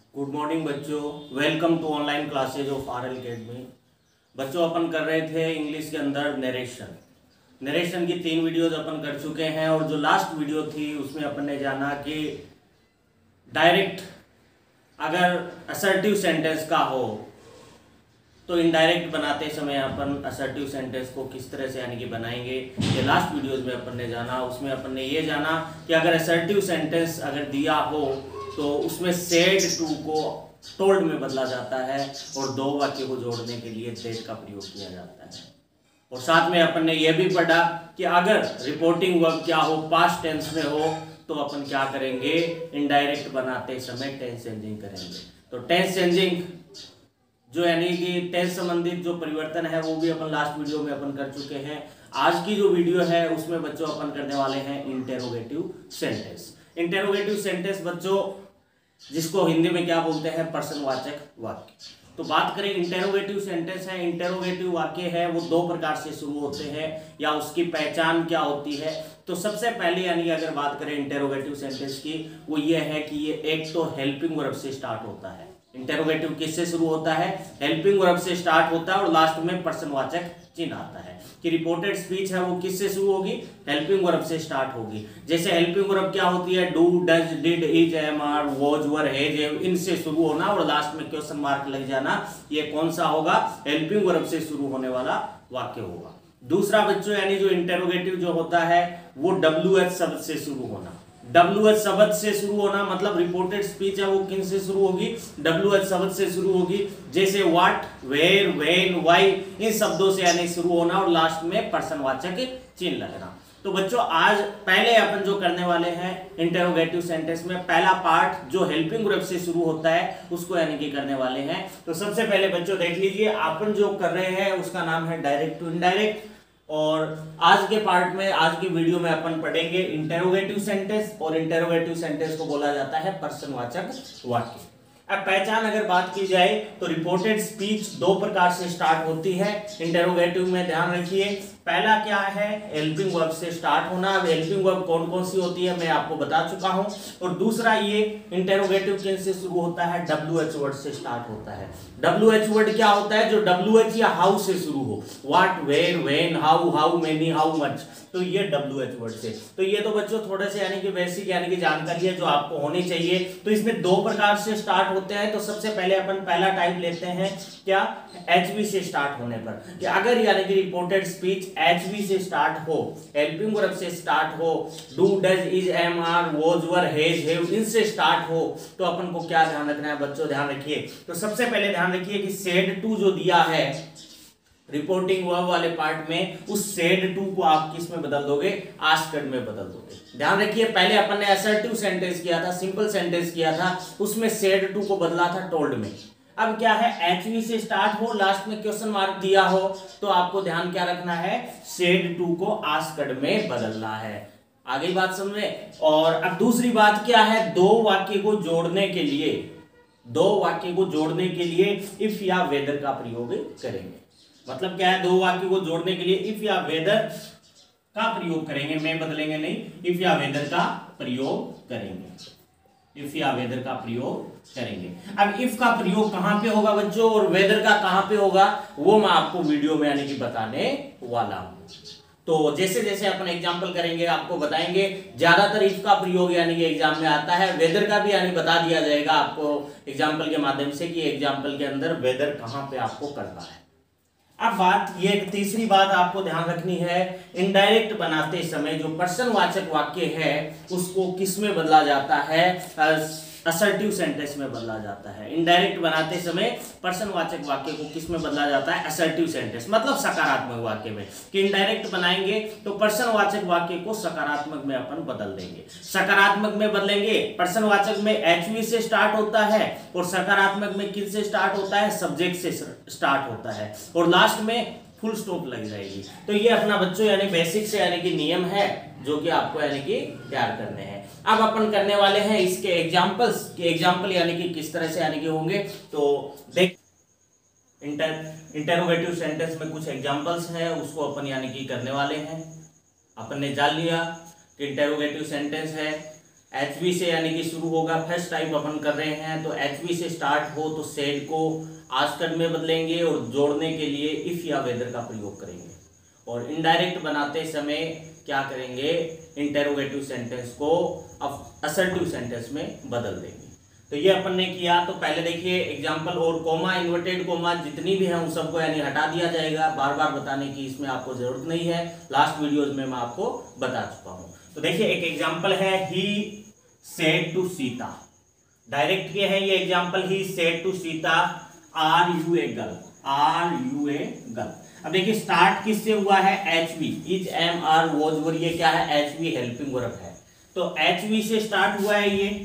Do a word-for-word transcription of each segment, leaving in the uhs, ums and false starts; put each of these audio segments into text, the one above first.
Good morning बच्चों, welcome to online classes of R L academy. बच्चों अपन कर रहे थे इंग्लिश के अंदर नरेशन। नरेशन की तीन वीडियोज अपन कर चुके हैं और जो लास्ट वीडियो थी उसमें अपन ने जाना कि डायरेक्ट अगर असर्टिव सेंटेंस का हो तो इनडायरेक्ट बनाते समय अपन असर्टिव सेंटेंस को किस तरह से यानी कि बनाएंगे। ये लास्ट वीडियोज में अपन ने जाना। उसमें अपन ने ये जाना कि अगर असर्टिव सेंटेंस अगर दिया हो तो उसमें सेड टू को टोल्ड में बदला जाता है और दो वाक्य को जोड़ने के लिए दैट का प्रयोग किया जाता है। और साथ में अपन ने यह भी पढ़ा कि अगर रिपोर्टिंग वर्ब क्या हो, पास्ट टेंस में हो, तो अपन क्या करेंगे, इनडायरेक्ट बनाते समय टेंस चेंजिंग करेंगे। तो टेंस चेंजिंग जो यानी कि टेंस संबंधित जो परिवर्तन है वो भी अपन लास्ट वीडियो में अपन कर चुके हैं। आज की जो वीडियो है उसमें बच्चों अपन करने वाले हैं इंटेरोगेटिव सेंटेंस। इंटेरोगेटिव सेंटेंस बच्चों जिसको हिंदी में क्या बोलते हैं, प्रश्नवाचक वाक्य। तो बात करें इंटेरोगेटिव सेंटेंस है, इंटेरोगेटिव वाक्य है वो दो प्रकार से शुरू होते हैं या उसकी पहचान क्या होती है। तो सबसे पहले यानी कि अगर बात करें इंटेरोगेटिव सेंटेंस की, वो ये है कि ये एक तो हेल्पिंग वर्ब से स्टार्ट होता है। इंटेरोगेटिव किससे शुरू होता है, हेल्पिंग वर्ब से स्टार्ट होता है और लास्ट में प्रश्नवाचक चिन्ह आता है। कि रिपोर्टेड स्पीच है वो किससे शुरू होगी, हेल्पिंग वर्ब से स्टार्ट होगी। जैसे हेल्पिंग वर्ब क्या होती है, do, does, did, is, am, are, was, were, has, इनसे शुरू होना और लास्ट में क्वेश्चन मार्क लग जाना। ये कौन सा होगा, हेल्पिंग वर्ब से शुरू होने वाला वाक्य होगा। दूसरा बच्चों यानी जो इंटेरोगेटिव जो होता है वो डब्ल्यू एच शब्द से शुरू होना। डब्ल्यू एच शब्द से शुरू होना मतलब रिपोर्टेड स्पीच है वो किन से शुरू होगी, डब्ल्यू एच शब्द से शुरू होगी। जैसे व्हाट, वेयर, व्हेन, व्हाई, इन शब्दों से यानी शुरू होना और लास्ट में प्रश्नवाचक चिन्ह लगना। तो बच्चों आज पहले अपन जो करने वाले हैं इंटेरोगेटिव सेंटेंस में पहला पार्ट जो हेल्पिंग वर्ब से शुरू होता है उसको यानी कि करने वाले हैं। तो सबसे पहले बच्चों देख लीजिए, अपन जो कर रहे हैं उसका नाम है डायरेक्ट टू इनडायरेक्ट। और आज के पार्ट में, आज की वीडियो में अपन पढ़ेंगे इंटेरोगेटिव सेंटेंस और इंटेरोगेटिव सेंटेंस को बोला जाता है प्रश्नवाचक वाक्य। अब पहचान अगर बात की जाए तो रिपोर्टेड स्पीच दो प्रकार से स्टार्ट होती है इंटेरोगेटिव में, ध्यान रखिए। पहला क्या है, हेल्पिंग वर्ब से स्टार्ट होना। अब हेल्पिंग वर्ब कौन कौन सी होती है मैं आपको बता चुका हूं। और दूसरा ये इंटेरोगेटिव किन से शुरू होता है, डब्ल्यू एच वर्ड से स्टार्ट होता है। डब्ल्यू एच वर्ड क्या होता है, जो डब्ल्यू एच या हाउ से शुरू हो, what, where, when, how, how many, how much, तो ये डब्ल्यू एच वर्ड से। तो ये तो बच्चों थोड़े से यानी कि बेसिक यानी कि जानकारी है जो आपको होनी चाहिए। तो इसमें दो प्रकार से स्टार्ट होते हैं। तो सबसे पहले अपन पहला टाइप लेते हैं क्या, एचवी से स्टार्ट होने पर। कि अगर यानी कि रिपोर्टेड स्पीच एचवी से स्टार्ट हो, हेल्पिंग वर्ब से स्टार्ट हो, do, does, is, am, are, was, were, has, have, इनसे स्टार्ट हो, तो अपन को क्या ध्यान रखना है बच्चों, ध्यान रखिए। तो सबसे पहले ध्यान रखिए कि सेड टू जो दिया है रिपोर्टिंग वर्ब वाले पार्ट में, उस सेड टू को आप किस में बदल दोगे, आस्क्ड में बदल दोगे। ध्यान रखिए पहले अपन ने असर्टिव सेंटेंस किया था, सिंपल सेंटेंस किया था, उसमें सेड टू को बदला था टोल्ड में। अब क्या है, एचवी से स्टार्ट हो, लास्ट में क्वेश्चन मार्क दिया हो, तो आपको ध्यान क्या रखना है, सेड टू को आस्क्ड में बदलना है। आगे बात समझे। और अब दूसरी बात क्या है, दो वाक्य को जोड़ने के लिए, दो वाक्य को जोड़ने के लिए इफ या वेदर का प्रयोग करेंगे। मतलब क्या है, दो वाक्य को जोड़ने के लिए इफ या वेदर का प्रयोग करेंगे, मैं बदलेंगे नहीं, इफ या वेदर का प्रयोग करेंगे, इफ या वेदर का प्रयोग करेंगे। अब इफ का प्रयोग कहां पे होगा बच्चों और वेदर का कहां पे होगा वो मैं आपको वीडियो में यानी कि बताने वाला हूं। तो जैसे जैसे अपन एग्जांपल करेंगे आपको बताएंगे। ज्यादातर इफ का प्रयोग यानी कि एग्जाम में आता है, वेदर का भी यानी बता दिया जाएगा आपको एग्जांपल के माध्यम से कि एग्जांपल के अंदर वेदर कहां पे आपको करना है। अब बात ये तीसरी बात आपको ध्यान रखनी है, इनडायरेक्ट बनाते समय जो प्रश्नवाचक वाक्य है उसको किस में बदला जाता है, असर्टिव सेंटेंस में बदला जाता है। इनडायरेक्ट बनाते समय प्रश्नवाचक वाक्य को किस में बदला जाता है, असर्टिव सेंटेंस मतलब सकारात्मक वाक्य में। कि इनडायरेक्ट बनाएंगे तो प्रश्नवाचक वाक्य को सकारात्मक में अपन बदल देंगे। सकारात्मक में बदलेंगे, प्रश्नवाचक में एचवी से स्टार्ट होता है और सकारात्मक में किन से स्टार्ट होता है, सब्जेक्ट से स्टार्ट होता है और लास्ट में फुल स्टॉप लग जाएगी। तो ये अपना बच्चों यानी बेसिक से यानी कि नियम है जो कि आपको यानी कि तैयार करने हैं। अब अपन करने वाले हैं इसके एग्जांपल्स के एग्जांपल यानी कि किस तरह से यानी कि होंगे। तो देख इंटर इंटेरोगेटिव सेंटेंस में कुछ एग्जांपल्स हैं उसको अपन यानी कि करने वाले हैं। अपन ने जान लिया कि इंटेरोगेटिव सेंटेंस है एच वी से यानी कि शुरू होगा। फर्स्ट टाइप अपन कर रहे हैं तो एच वी से स्टार्ट हो तो सेड को आस्क्ड में बदलेंगे और जोड़ने के लिए इफ या वेदर का प्रयोग करेंगे। और इनडायरेक्ट बनाते समय क्या करेंगे, इंटेरोगेटिव सेंटेंस को असर्टिव सेंटेंस में बदल देंगे। तो ये अपन ने किया। तो पहले देखिए एग्जाम्पल, और कोमा, इन्वर्टेड कोमा जितनी भी हैं उन सबको यानी हटा दिया जाएगा। बार बार बताने की इसमें आपको जरूरत नहीं है, लास्ट वीडियोज में मैं आपको बता चुका हूं। तो देखिए एक एग्जाम्पल है, he said to Sita. Direct ये है ये example, he said to Sita are you a girl, are you a girl. अब देखिए स्टार्ट किससे हुआ है, H V, is am are was were, ये क्या है, एच वी हेल्पिंग वर्ब है। तो एच वी से स्टार्ट हुआ है ये,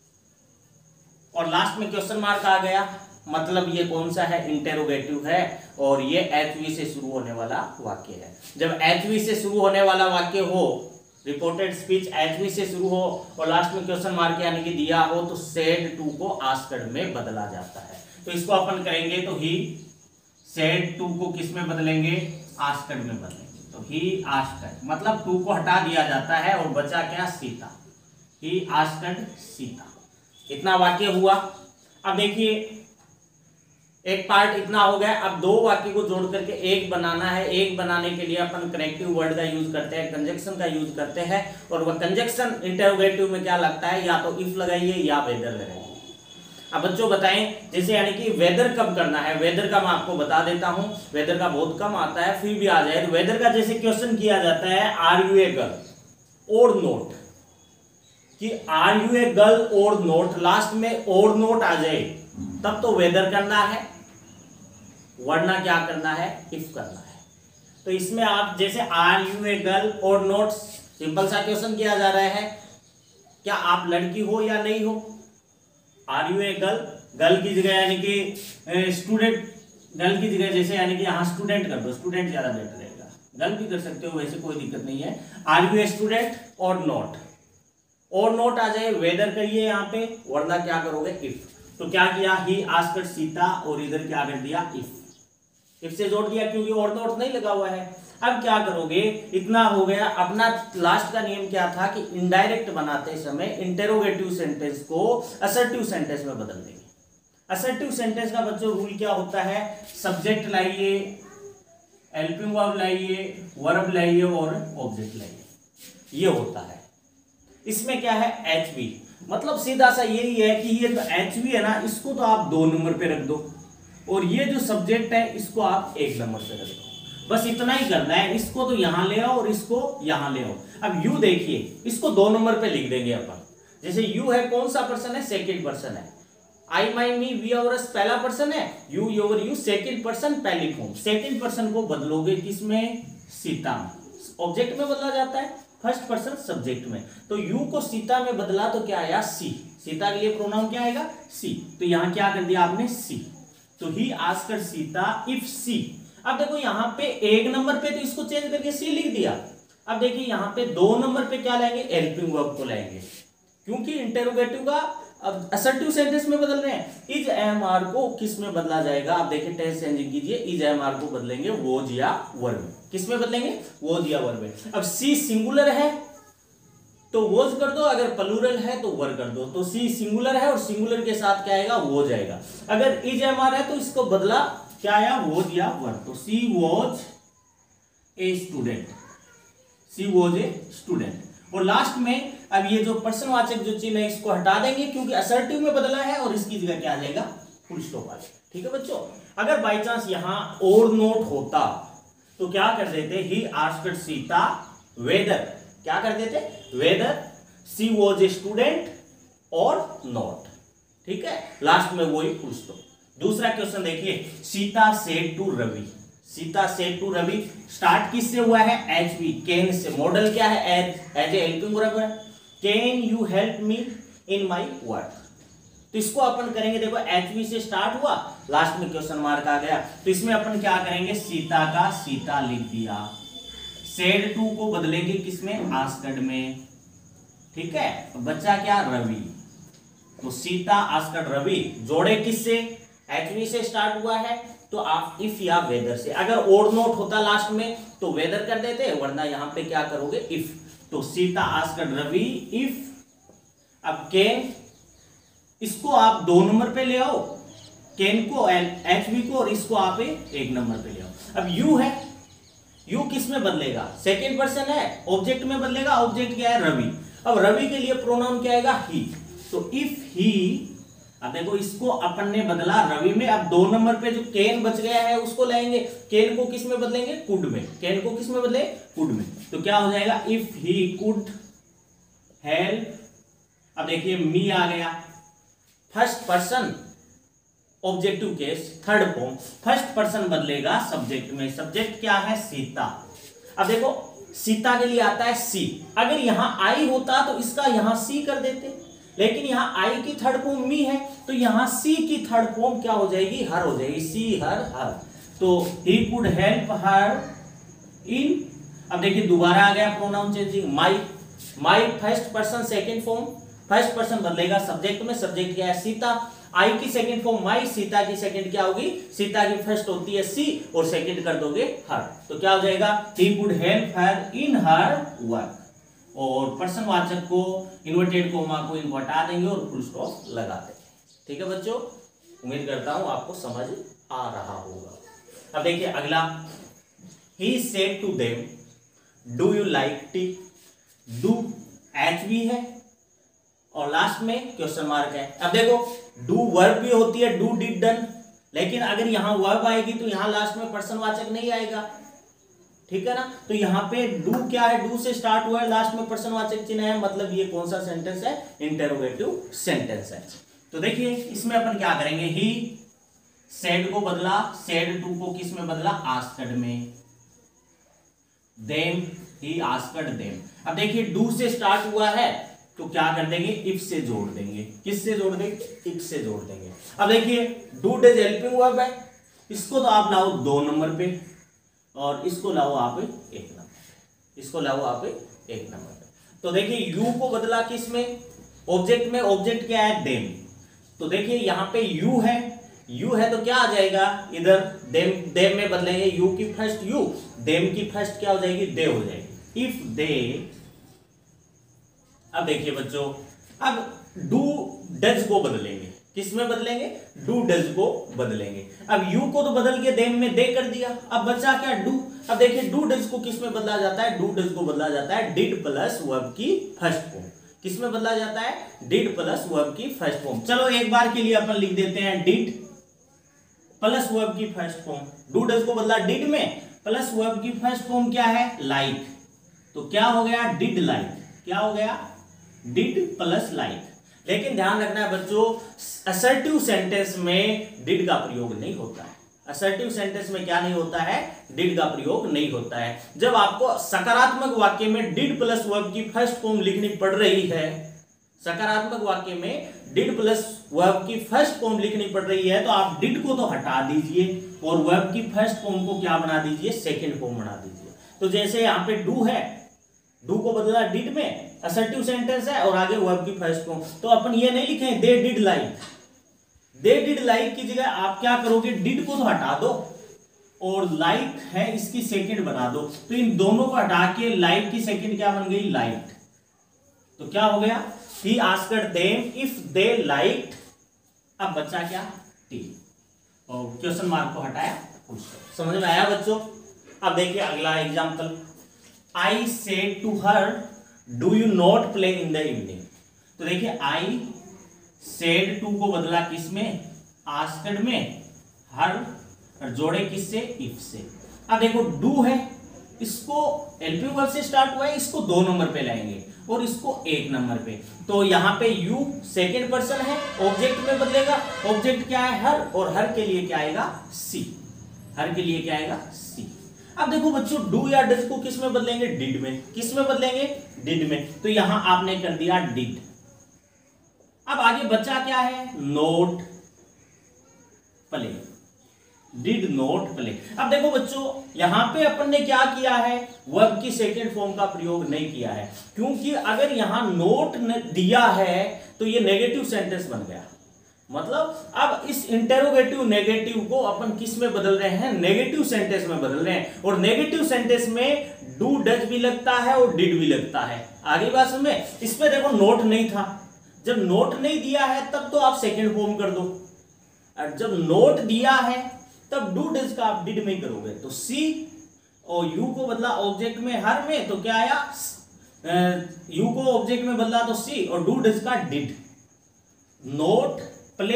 और लास्ट में क्वेश्चन मार्क आ गया, मतलब ये कौन सा है, इंटेरोगेटिव है, और ये एच वी से शुरू होने वाला वाक्य है। जब एच वी से शुरू होने वाला वाक्य हो, रिपोर्टेड स्पीच एच वी से शुरू हो और लास्ट में क्वेश्चन मार्क यानी कि दिया हो, तो सेड टू को आस्क्ड में बदला जाता है। तो इसको अपन करेंगे तो ही सेड टू को किस में बदलेंगे, आस्क्ड में बदलेंगे। तो ही आस्क्ड मतलब टू को हटा दिया जाता है और बचा क्या, सीता, ही आस्क्ड सीता। इतना वाक्य हुआ। अब देखिए एक पार्ट इतना हो गया। अब दो वाक्य को जोड़ करके एक बनाना है। एक बनाने के लिए अपन कनेक्टिव वर्ड का यूज करते हैं, कंजक्शन का यूज करते हैं, और वह कंजक्शन इंटरोगेटिव में क्या लगता है, या तो इफ लगाइए या वेदर लगाइए। अब बच्चों बताएं, जैसे यानी कि वेदर कब करना है, वेदर का मैं आपको बता देता हूं। वेदर का बहुत कम आता है, फिर भी आ जाए। तो वेदर का जैसे क्वेश्चन किया जाता है, are you a girl or not, कि are you a girl or not, last में और नोट आ जाए तब तो वेदर करना है, वरना क्या करना है, इफ करना है। तो इसमें आप जैसे are you a girl or not, simple सा क्वेश्चन किया जा रहा है, क्या आप लड़की हो या नहीं हो। Are you a girl, girl की जगह यानी कि स्टूडेंट, गर्ल की जगह जैसे यानी कि यहाँ स्टूडेंट कर दो, स्टूडेंट ज्यादा बेटर रहेगा। गर्ल भी कर सकते हो, वैसे कोई दिक्कत नहीं है। Are you a student or not, or not आ जाए, वेदर करिए यहाँ पे, वरना क्या करोगे, इफ। तो क्या किया, ही आस्क्ड सीता, और इधर क्या कर दिया, इफ। इफ से जोड़ दिया क्योंकि और नोट नहीं लगा हुआ है। अब क्या करोगे, इतना हो गया। अपना लास्ट का नियम क्या था कि इनडायरेक्ट बनाते समय इंटेरोगेटिव सेंटेंस को असर्टिव सेंटेंस में बदल देंगे। असर्टिव सेंटेंस का बच्चों रूल क्या होता है, सब्जेक्ट लाइए, हेल्पिंग वर्ब लाइए, वर्ब लाइए और ऑब्जेक्ट लाइए, ये होता है। इसमें क्या है, एच वी, मतलब सीधा सा यही है कि ये तो एच वी है ना, इसको तो आप दो नंबर पे रख दो, और ये जो सब्जेक्ट है इसको आप एक नंबर पे रख दो। बस इतना ही करना है। इसको तो यहां ले आओ और इसको यहां ले आओ। अब यू देखिए, इसको दो नंबर पे लिख देंगे अपन। जैसे यू है, कौन सा पर्सन है, सेकेंड पर्सन है। आई माई मी वी और अस पहला पर्सन है, you your you second person पहली फॉर्म। सेकेंड पर्सन को बदलोगे किसमें, सीता में, ऑब्जेक्ट में बदला जाता है, फर्स्ट पर्सन सब्जेक्ट में। तो यू को सीता में बदला तो क्या आया, सी। सीता के लिए प्रोनाउन क्या आएगा, सी। तो यहां क्या कर दिया आपने, सी। तो he asked Sita if she. अब देखो यहां पे एक नंबर पे तो इसको चेंज करके सी लिख दिया। अब देखिए यहां पे दो नंबर पे क्या लाएंगे, हेल्पिंग वर्ब को लाएंगे, क्योंकि इंटेरोगेटिव का अब असर्टिव सेंटेंस में बदल रहे हैं। इज एम आर को किस में बदला जाएगा, आप देखिए टेंस चेंजिंग कीजिए, इज एम आर को बदलेंगे वोज या वर में। किस में बदलेंगे, वोज या वर में। अब सी सिंगुलर है तो वोज कर दो, अगर प्लूरल है तो वर कर दो। तो सी सिंगुलर है और सिंगुलर के साथ क्या आएगा, वो जाएगा। अगर इज एम आर है तो इसको बदला क्या आया, वोज या वर। तो she was a student, she was a student. और लास्ट में अब ये जो पर्सनवाचक जो चिन्ह है इसको हटा देंगे, क्योंकि असर्टिव में बदला है, और इसकी जगह क्या आ जाएगा, फुल स्टॉप आ जाएगा। ठीक है बच्चों। अगर बाई चांस यहां और नोट होता तो क्या कर देते, ही आस्क्ड सीता वेदर, क्या कर देते, whether she was a student or not. ठीक है, लास्ट में वही फुल स्टॉप। दूसरा क्वेश्चन देखिए, Sita said to Ravi, Sita said to Ravi, start किससे हुआ है, एच वी, कैन से। मॉडल क्या है, as as a helping verb है। Can you help me in my work. तो इसको अपन करेंगे, देखो एच वी से स्टार्ट हुआ, लास्ट में क्वेश्चन मार्क आ गया, तो इसमें अपन क्या करेंगे, सीता का सीता लिख दिया। सेड टू को बदलेंगे किसमें, आस्क्ड में। ठीक है, तो बच्चा क्या, रवि। तो सीता आस्क्ड रवि, जोड़े किससे, एच वी से स्टार्ट हुआ है तो आप इफ या वेदर से। अगर और नोट होता लास्ट में तो वेदर कर देते, वरना यहां पे क्या करोगे, इफ। तो सीता आस्क्ड रवि इफ अब कैन, इसको आप दो नंबर पे ले आओ, कैन को, एच वी को, और इसको आप एक नंबर पे ले आओ। अब यू है, यू किस में बदलेगा, सेकेंड पर्सन है, ऑब्जेक्ट में बदलेगा। ऑब्जेक्ट क्या है, रवि। अब रवि के लिए प्रोनाउन क्या आएगा, ही। तो इफ ही, अब देखो इसको अपन ने बदला रवि में। अब दो नंबर पे जो कैन बच गया है उसको लाएंगे, कैन को किस में बदलेंगे, कुड में। कैन को किस में बदले, कुड में। तो क्या हो जाएगा, इफ ही कुड हेल्प। अब देखिए मी आ गया, first person objective case, third form. First person बदलेगा सब्जेक्ट में, सब्जेक्ट क्या है, सीता। अब देखो सीता के लिए आता है सी। अगर यहां आई होता तो इसका यहां सी कर देते, लेकिन यहां आई की थर्ड फॉर्म मी है, तो यहां सी की थर्ड फॉर्म क्या हो जाएगी, हर हो जाएगी, सी हर हर। तो ही कुड हेल्प हर इन। अब देखिए दोबारा आ गया pronoun changing, my. My first person second form, first person बदलेगा सब्जेक्ट में, सब्जेक्ट क्या है, सीता। आई की सेकंड फॉर्म माई, सीता की सेकंड क्या होगी, सीता की फर्स्ट होती है सी, और सेकंड कर दोगे हर। तो क्या हो जाएगा, he could help her in her work. और पर्सनवाचक को, इन्वर्टेड कोमा को इनको हटा देंगे और फुल स्टॉप लगा देंगे। ठीक है बच्चों, उम्मीद करता हूं आपको समझ आ रहा होगा। अब देखिए अगला, he said to them, do you like tea. Do H V है और लास्ट में क्वेश्चन मार्क है। अब देखो डू वर्ब भी होती है, डू डिड डन, लेकिन अगर यहां वर्ब आएगी तो यहां लास्ट में पर्सनवाचक नहीं आएगा। ठीक है ना, तो यहाँ पे डू क्या है, डू से स्टार्ट हुआ है, लास्ट में पर्सनवाचक चिन्ह है, मतलब ये कौन सा सेंटेंस है, इंटेरोगेटिव सेंटेंस है। तो देखिए इसमें अपन क्या करेंगे, ही सेड को बदला, सेड टू को किस में बदला, आस्क्ड में। Them, he asked them. अब देखिए डू से स्टार्ट हुआ है तो क्या कर देंगे, इफ से जोड़ देंगे। किस से जोड़ देंगे, इफ से जोड़ देंगे। अब देखिए डू डज हेल्पिंग वर्ब है, इसको तो आप लाओ दो नंबर पे, और इसको लाओ आप एक नंबर पे, इसको लाओ आप एक नंबर पे। तो देखिए यू को बदला किस में, ऑब्जेक्ट में। ऑब्जेक्ट क्या है, देम। तो देखिए यहां पे यू है, यू है तो क्या आ जाएगा इधर, देम। देम में बदलेंगे, यू की फर्स्ट यू, देम की फर्स्ट क्या हो जाएगी, दे हो जाएगी। If they. अब देखिए बच्चों, अब डू डज को बदलेंगे, किस में बदलेंगे, डू डज को बदलेंगे। अब यू को तो बदल के देम में दे कर दिया, अब बचा क्या, डू। अब देखिए डू डज को किस में बदला जाता है, डू डज को बदला जाता है डिड प्लस वर्ब की फर्स्ट फॉर्म। किस में बदला जाता है, डिड प्लस वर्ब की फर्स्ट फॉर्म। चलो एक बार के लिए अपन लिख देते हैं, डिड प्लस वर्ब की फर्स्ट फॉर्म। डू डज को बदला डिड में, प्लस वर्ब की फर्स्ट फॉर्म क्या है, लाइक। तो क्या हो गया, डिड लाइक। क्या हो गया, डिड प्लस लाइक। लेकिन ध्यान रखना है बच्चों, असर्टिव सेंटेंस में डिड का प्रयोग नहीं होता है। असर्टिव सेंटेंस में क्या नहीं होता है, डिड का प्रयोग नहीं होता है। जब आपको सकारात्मक वाक्य में डिड प्लस वर्ब की फर्स्ट फॉर्म लिखनी पड़ रही है, सकारात्मक वाक्य में डिड प्लस वर्ब की फर्स्ट फॉर्म लिखनी पड़ रही है, तो आप डिड को तो हटा दीजिए और वर्ब की फर्स्ट फॉर्म को क्या बना दीजिए, सेकेंड फॉर्म बना दीजिए। तो जैसे यहाँ पे डू है, डू को बदला डिड में, असर्टिव सेंटेंस है, और आगे वर्ब की फर्स्ट फॉर्म। तो अपन ये नहीं लिखें they did like, they did like की जगह आप क्या करोगे, डिड को तो हटा दो और लाइक है इसकी सेकंड बना दो। तो इन दोनों को हटा के लाइक की सेकंड क्या बन गई, लाइक्ड। तो क्या हो गया, he asked them if they liked. अब बच्चा क्या, टी, और क्वेश्चन मार्क को हटाया, समझ में आया बच्चों। अब देखिए अगला example, I said to her do you not play in the evening. तो देखिए आई सेड टू को बदला किस में, आस्क्ड में, हर और जोड़े किससे, इफ से। अब देखो डू है, इसको हेल्पिंग वर्ब से स्टार्ट हुआ है, इसको दो नंबर पे लाएंगे और इसको एक नंबर पे। तो यहाँ पे यू सेकेंड पर्सन है, ऑब्जेक्ट में बदलेगा। ऑब्जेक्ट क्या है, हर, और हर के लिए क्या आएगा, सी। हर के लिए क्या आएगा, सी। अब देखो बच्चों डू या डज को किस में बदलेंगे, डिड में। किस में बदलेंगे, डिड में। तो यहां आपने कर दिया डिड। अब आगे बच्चा क्या है, not play, did not play. अब देखो बच्चों यहां पे अपन ने क्या किया है, वर्ब की सेकेंड फॉर्म का प्रयोग नहीं किया है, क्योंकि अगर यहां नोट दिया है तो ये नेगेटिव सेंटेंस बन गया। मतलब अब इस इंटेरोगेटिव नेगेटिव को अपन किस में बदल रहे हैं, नेगेटिव सेंटेंस में बदल रहे हैं। और नेगेटिव सेंटेंस में डू डज भी लगता है और डिड भी लगता है। आगे बात समझ में, इसमें देखो नोट नहीं था, जब नोट नहीं दिया है तब तो आप सेकंड फॉर्म कर दो, और जब नोट दिया है तब डू डिड का आप डिड में करोगे। तो सी और यू को बदला ऑब्जेक्ट में हर में, तो क्या आया, यू को ऑब्जेक्ट में बदला तो सी, और डू डिड का did. Not play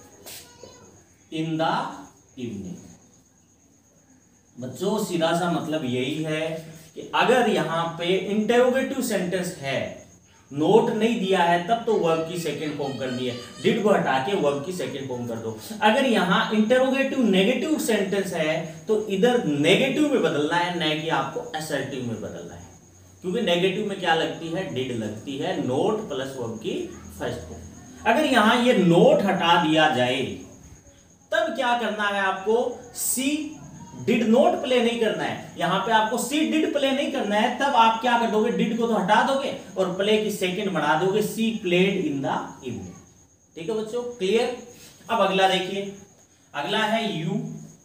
in the evening. बच्चों सीधा सा मतलब यही है कि अगर यहां पे इंटेरोगेटिव सेंटेंस है, नोट नहीं दिया है तब तो वर्ब की सेकंड फॉर्म करनी है, डिड को हटा के वर्ब की सेकंड फॉर्म कर दो। अगर यहां इंटेरोगेटिव नेगेटिव सेंटेंस है तो इधर नेगेटिव में बदलना है, न कि आपको असर्टिव में बदलना है, क्योंकि नेगेटिव में क्या लगती है, डिड लगती है, नोट प्लस वर्ब की फर्स्ट फॉर्म। अगर यहां ये नोट हटा दिया जाए तब क्या करना है आपको, सी डिड नोट प्ले नहीं करना है, यहां पे आपको सी डिड प्ले नहीं करना है, तब आप क्या कर दोगे, डिड को तो हटा दोगे और प्ले की सेकंड बढ़ा दोगे, she played in the evening. ठीक है बच्चों, क्लियर। अब अगला देखिए, अगला है you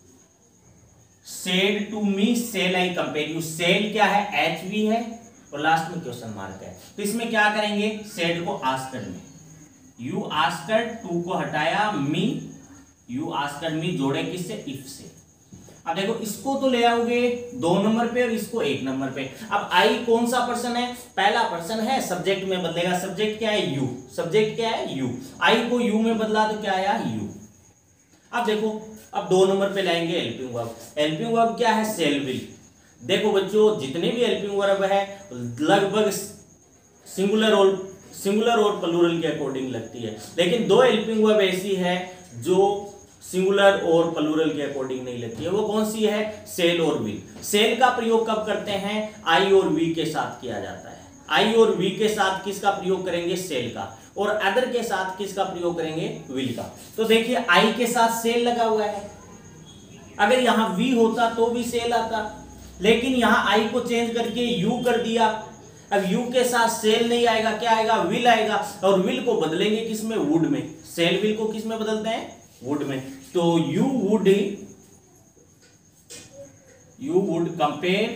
said to me shall I compare you. Shall क्या है, एच वी है और लास्ट में क्वेश्चन मार्क है, तो इसमें क्या करेंगे, सेड को आस्कर में, यू आस्कर, टू को हटाया, मी, यू आस्कर मी जोड़े किससे, इफ से। अब देखो इसको तो ले आओगे दो नंबर पे और इसको एक नंबर पे। अब आई कौन सा पर्सन है, पहला पर्सन है, सब्जेक्ट में बदलेगा, सब्जेक्ट क्या है, यू, सब्जेक्ट क्या है, यू, आई को यू में बदला तो क्या आया, यू। अब देखो, अब दो नंबर पे लाएंगे हेल्पिंग वर्ब। हेल्पिंग वर्ब क्या है, सेल विल। देखो बच्चों, जितने भी हेल्पिंग वर्ब है लगभग सिंगुलर और सिंगुलर और प्लूरल के अकॉर्डिंग लगती है, लेकिन दो हेल्पिंग वर्ब ऐसी है जो सिंगुलर और प्लूरल के अकॉर्डिंग नहीं लगती है। वो कौन सी है, सेल और वी। सेल का प्रयोग कब करते हैं, आई और वी के साथ किया जाता है। आई और वी के साथ किसका प्रयोग करेंगे, सेल का, और अदर के साथ किसका प्रयोग करेंगे, विल का। तो देखिए आई के साथ सेल लगा हुआ है, अगर यहां वी होता तो भी सेल आता, लेकिन यहां आई को चेंज करके यू कर दिया। अब यू के साथ सेल नहीं आएगा, क्या आएगा, विल आएगा, और विल को बदलेंगे किसमें, वुड में। सेल विल को किस में बदलते हैं, वुड में। तो you would you would compare.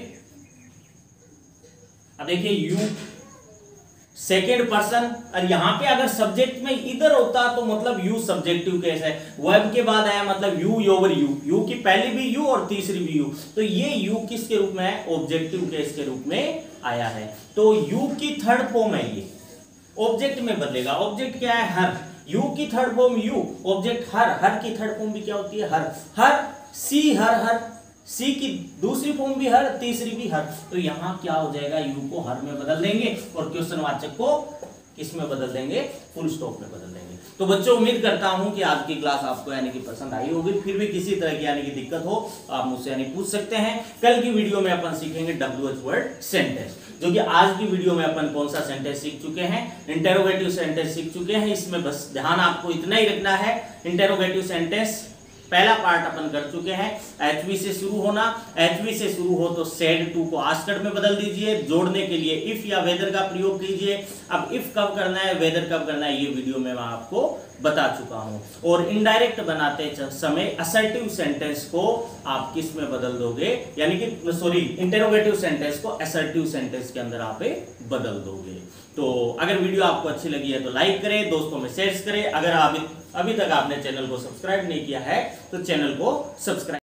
अब देखिए यू सेकेंड पर्सन, और यहां पे अगर सब्जेक्ट में इधर होता तो मतलब यू सब्जेक्टिव केस है, वर्ब के बाद आया मतलब यू ओवर यू, यू की पहली भी यू और तीसरी भी यू, तो ये यू किसके रूप में है, ऑब्जेक्टिव केस के रूप में आया है। तो यू की थर्ड फॉर्म है, ये ऑब्जेक्ट में बदलेगा। ऑब्जेक्ट क्या है, हर, यू की third form you, object her, her की थर्ड फॉर्म भी क्या होती है, हर, हर, सी हर, हर, सी की दूसरी फॉर्म भी हर, तीसरी भी हर, तो यहां क्या हो जाएगा, यू को हर में बदल देंगे और क्वेश्चन वाचक को किस में बदल देंगे, फुल स्टॉप में बदल देंगे। तो बच्चों उम्मीद करता हूं कि आज की क्लास आपको यानी कि पसंद आई होगी। फिर भी किसी तरह की यानी कि दिक्कत हो आप मुझसे यानी पूछ सकते हैं। कल की वीडियो में अपन सीखेंगे डब्ल्यू एच वर्ड सेंटेंस, जो कि आज की वीडियो में अपन कौन सा सेंटेंस सीख चुके हैं, इंटेरोगेटिव सेंटेंस सीख चुके हैं। इसमें बस ध्यान आपको इतना ही रखना है, इंटेरोगेटिव सेंटेंस पहला पार्ट अपन कर चुके हैं, एचवी से शुरू होना, एचवी से शुरू हो तो सेड टू को आस्क्ड में बदल दीजिए, जोड़ने के लिए इफ या वेदर का प्रयोग कीजिए। अब इफ कब करना है, वेदर कब करना है, ये वीडियो में मैं आपको बता चुका हूं। और इनडायरेक्ट बनाते समय असर्टिव सेंटेंस को आप किस में बदल दोगे, यानी कि सॉरी इंटेरोगेटिव सेंटेंस को असर्टिव सेंटेंस के अंदर आप बदल दोगे। तो अगर वीडियो आपको अच्छी लगी है तो लाइक करें, दोस्तों में शेयर करें। अगर आप अभी तक आपने चैनल को सब्सक्राइब नहीं किया है तो चैनल को सब्सक्राइब